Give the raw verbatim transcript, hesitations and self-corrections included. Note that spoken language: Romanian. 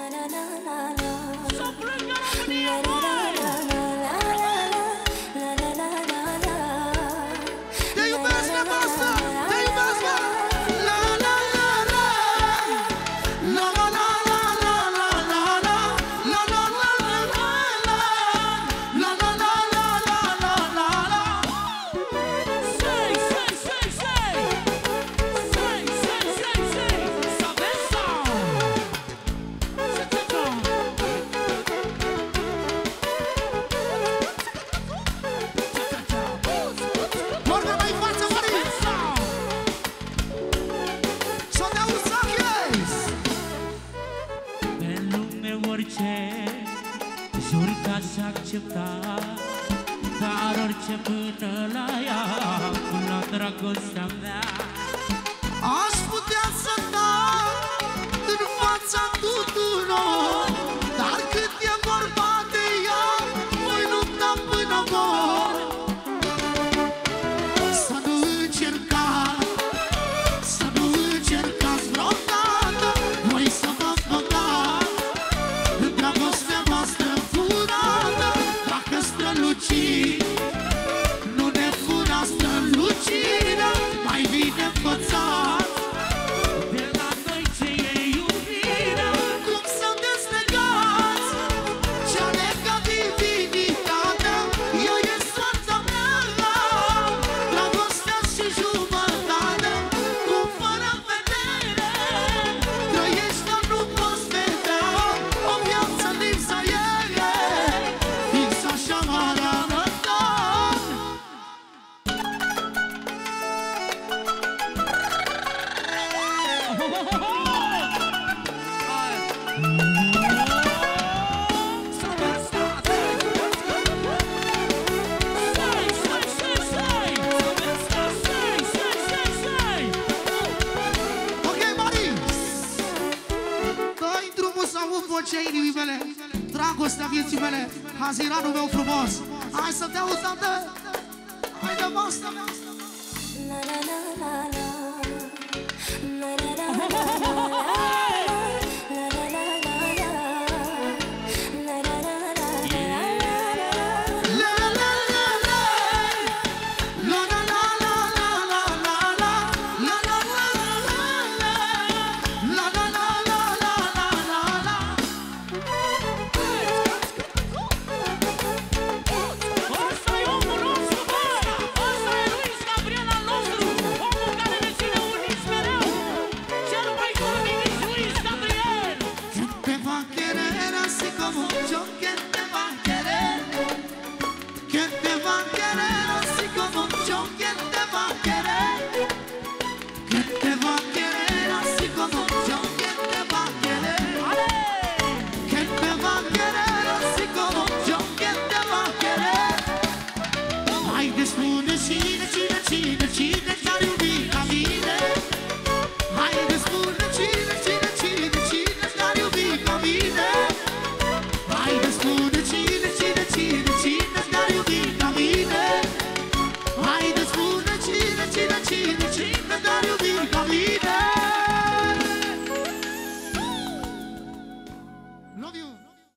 Dar orice până la ea, la dragostea mea, aș putea să dau în fața tuturor, dar cât e vorba de ea, voi lupta până mor. Să nu încercați, să nu încercați vreodată voi să vă băgați în dragostea voastră furată. Dacă străluciți, nu ne fura strălucirea, mai bine învățați de la noi ce e iubirea. cum să deslegați ce-a legat divinitatea. Ea e soarta mea, dragostea și jumătatea, cum fără vedere trăiești, dar nu poți vedea o viață lipsa ei, fix așa m-ar arăta. Ok, Maris, dă-i drumul să aud vocea inimii mele, dragostea vieții mele, haziranul meu frumos. Hai să te aud, tată, hai de vastă mea.